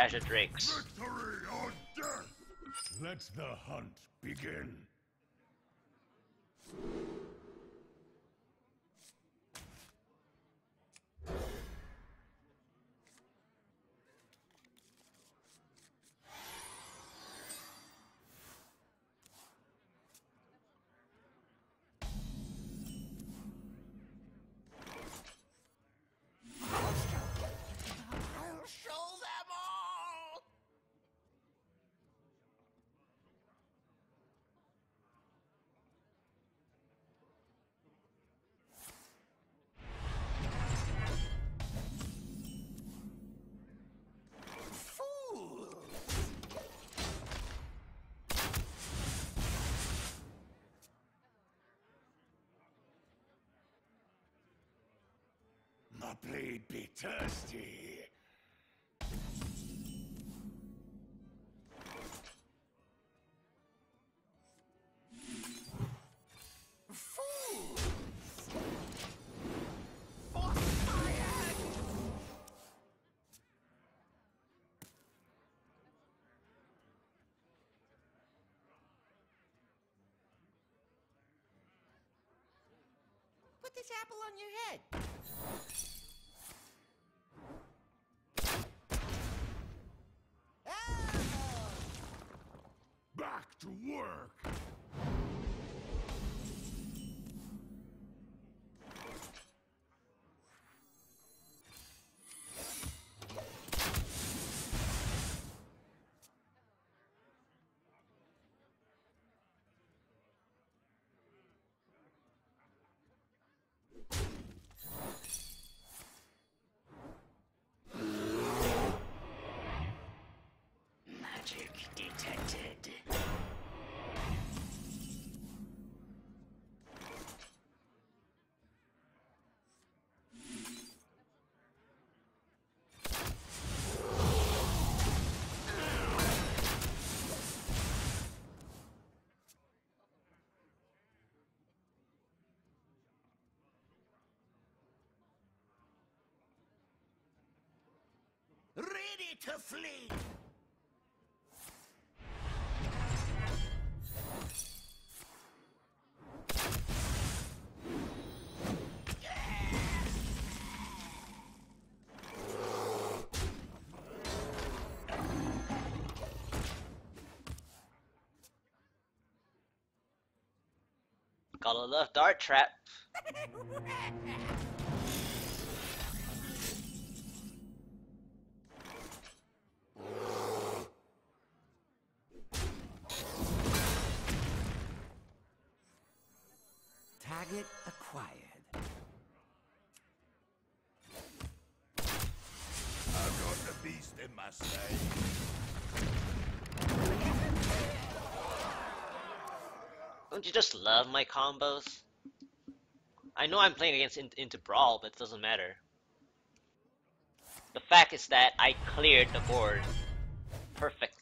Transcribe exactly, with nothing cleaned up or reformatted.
Azure Drakes. Victory or death! Let the hunt begin. I'll show them all! Fools! My blade be thirsty. Fools! For fire! Put this apple on your head. Ah! Back to work. Magic detected. Ready to flee! Gotta love Dart Trap. Target acquired. I've got the beast in my sight. Don't you just love my combos? I know I'm playing against in into Brawl, but it doesn't matter. The fact is that I cleared the board perfectly.